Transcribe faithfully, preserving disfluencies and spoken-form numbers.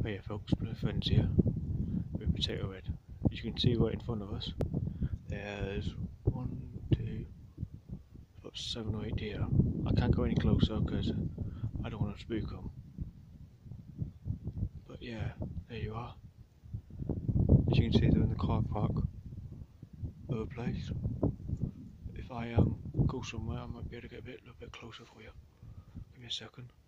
Hiya folks, my friends here with Potato Head. As you can see right in front of us, there's one, two, about seven or eight deer. I can't go any closer because I don't want to spook them. But yeah, there you are. As you can see, they're in the car park of a place. If I um go somewhere, I might be able to get a bit, little bit closer for you. Give me a second.